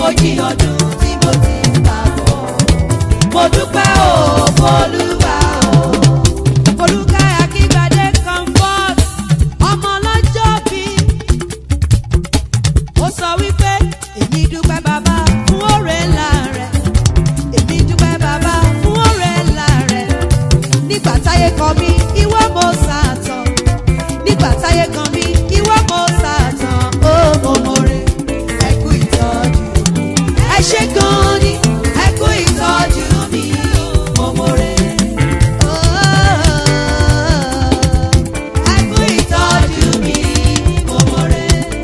ogójì ọdún tí mo ti ń bá bọ̀. Mo dúpẹ́ o f'Olúwa o. Folúkẹ́ Akíngbadé Comfort ọmọ ọlọ́jọ́ bí. Ó sọ wípé èmi dúpẹ́ bàbá fún oore ńlá rẹ̀. Èmi dúpẹ́ bàbá fún oore ńlá rẹ̀. Nígbà táyé kọ mí ìwọ mo sàtọ̀. Nígbà táyé kan mí ìwọ mo sàtọ̀. Ó mo mọ̀re ẹ kú ìtọ́jú. Ẹ ṣé gan ni ẹ kú ìtọ́jú mi. Mo mọ̀re. Ẹ kú ìtọ́jú mi. Mo mọ̀re.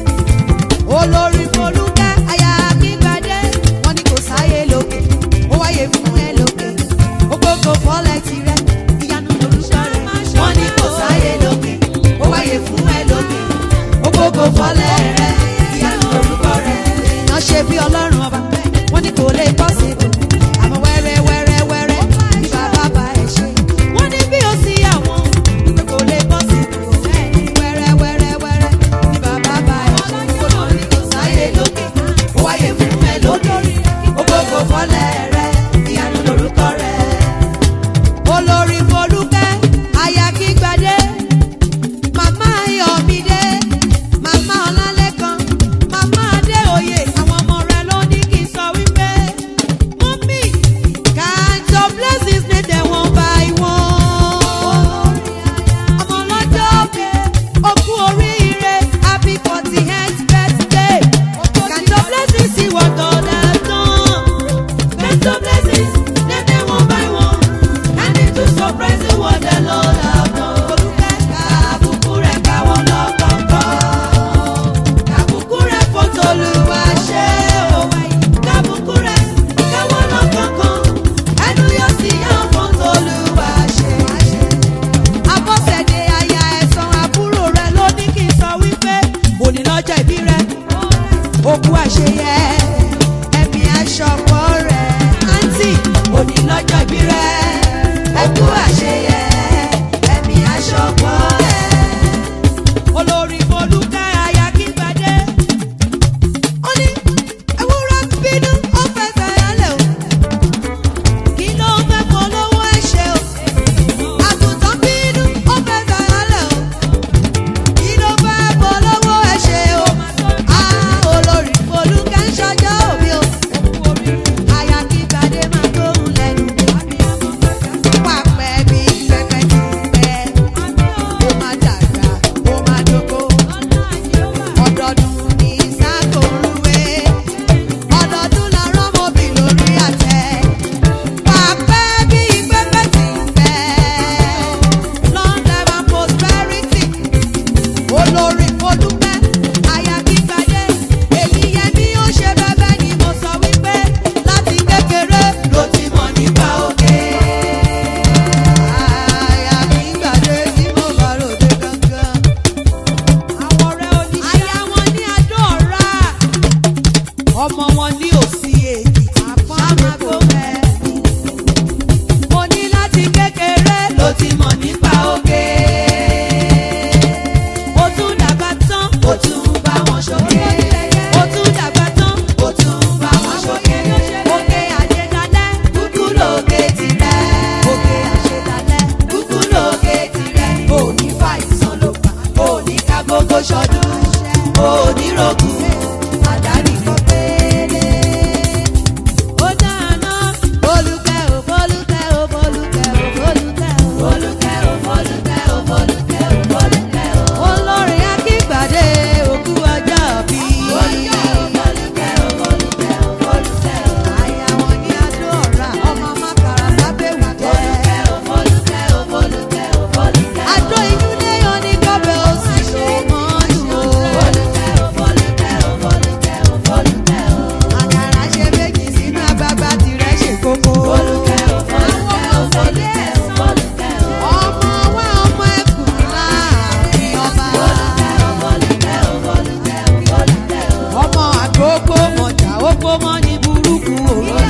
Olórí Folúkẹ́ aya Akíngbadé wọ́n ní kò sáyé lókè. Ó wáyé fún ẹ lókè. Ó gbogbo fọ́lẹ̀ tirẹ̀. Ìyanu lorúkọ rẹ̀. Wọ́n ní kò sáyé lókè. Ó wáyé fún ẹ lókè. Ó gbogbo fọ́lẹ̀ rẹ̀. Ìyanu lorúkọ rẹ̀. Èèyàn ṣe bí Ọlọ́run ọba. Wọ́n ní kò lè bọ́ sí ibò. Àmọ́ wẹ́rẹ́ wẹ́rẹ́ wẹ́rẹ́ ní bàbá bá ẹ̀ ṣe. Wọ́n ní bí ó sí àwọn wípé kò lè bọ́ sí ibò. Wẹ́rẹ́ wẹ́rẹ́ wẹ́rẹ́ ní bàbá bá ẹ̀ ṣe. Wọ́n ní kò sáyé lókè. Ó wáyé fún ẹ lókè. Ó gbogbo fọ́lẹ̀ rẹ̀. Ìyanu lorúkọ rẹ̀. Olórí Folúkẹ́ aya Akíngbadé. Màmá Ayọ̀mídé, màmá Ọlálékan, màmá Adéoyè, àwọn ọmọ rẹ̀ ló ní kí n sọ wípé mọ́mí count your blessings ní tẹ̀wọ̀n by one. Ọmọ ọlọ́jọ́ bí okú oríire happy 40th birthday. Count your blessings see what God has done. Count your blessings ní tẹ̀wọ̀n by one. And it will surprise you what the Lord has done. Folúkẹ́ kàbùkù rẹ̀ káwọn lọ́kọ̀ọ̀kan. Kàbùkù rẹ̀ f'Olúwa ṣe o. Kàbùkù rẹ̀ káwọn lọ́kọ̀ọ̀kan. Ẹnu yóò sì yàn f'Olúwa ṣe. Abọ́sẹ̀dé aya ẹ̀sán àbúrò rẹ̀ ló ní kí n sọ wípé òní lọ́jọ́ ìbí rẹ̀. Òkú àṣeyẹ ẹ̀mí aṣọ́pọ̀ rẹ̀. Àǹtí òní lọ́jọ́ ìbí rẹ̀. Òkú àṣeyẹ ẹ̀mí aṣọ́pọ̀ rẹ̀. Olórí Folúkẹ́ aya Akíngbadé. Ó ní ewúrẹ́ bínú ó fẹsẹ̀ yálẹ̀ o. Kí ló fẹ́ polówó ẹ̀ ṣe o? Àgùntàn bínú ó fẹsẹ̀ yálẹ̀ o. Kí ló fẹ́ polówó ẹ̀ ṣe o? Olórí Folúkẹ́ ń ṣọjọ́ òbí o. Aya Akíngbadé máa gbóhùn lẹ́nu. Pàpẹ́ bí pẹ́pẹ́ ti pẹ́. Ó máa dàgbà, ó máa dógó. Ọdọọdún ní sákòrúwé. Ọdọọdún la rọ́mọbì lórí àtẹ. Pàpẹ́ bí pẹ́pẹ́ ti pẹ́. Long life and prosperity. Olórí Folúkẹ́ aya Akíngbadé. Èyí yẹ bí ó ṣe bẹ́bẹ́ ni mo sọ wípé láti kékeré ló ti mọ̀ nípa oge. Aya Akíngbadé tí mo bá ròde gangan. Àwọn ọ̀rẹ́ oníṣẹ́. Aya wọn ní Adó-Ọ̀rá. Ọmọ wọn ní Òsì Èkìtì. Ṣàmàgò mẹ́. Mo ní láti kékeré ló ti mọ̀ nípa oge. Ó tún dàgbà tán, ó tún bá wọn ṣoge. Ó tún dàgbà tán, ó tún bá wọn ṣoge. Oge àṣedalẹ̀, kúkú lóge tirẹ̀. Oge àṣedalẹ̀, kúkú lóge tirẹ̀. Òní fàìsàn ló fà, òní ká gbogbo ṣọdún. Òní rògùn, àdáni kan péré. Ó dáná, Folúkẹ́ o, Folúkẹ́ o, Folúkẹ́ o, Folúkẹ́ o. Folúkẹ́ o, Folúkẹ́ o, Folúkẹ́ o, Folúkẹ́ o. Olórí Akíngbadé òkú ọjọ́ bí. Folúkẹ́ o, Folúkẹ́ o, Folúkẹ́ o, Folúkẹ́ o. Aya wọn ní Adó-Ọ̀rá, ọmọ Mákàrà sábẹ́wù jẹ́. Folúkẹ́ o, Folúkẹ́ o, Folúkẹ́ o, Folúkẹ́ o. Adó inú léyàn ní gọ́bẹ̀ ó sì ṣe mọ́lù o. Folúkẹ́ o, Folúkẹ́ o, Folúkẹ́ o, Folúkẹ́ o. Àkàrà ṣe méjì sínú agbágbá tirẹ̀ ṣe kókó. Folúkẹ́ o, Folúkẹ́ o, Folúkẹ́ o, Folúkẹ́ o. Ọmọ wa ọmọ ẹkùn láàrin ọba. Folúkẹ́ o, Folúkẹ́ o, Folúkẹ́ o, Folúkẹ́ o. Ọmọ àgbógbó mọ̀jà ó gbó mọ́ ní burúkú o.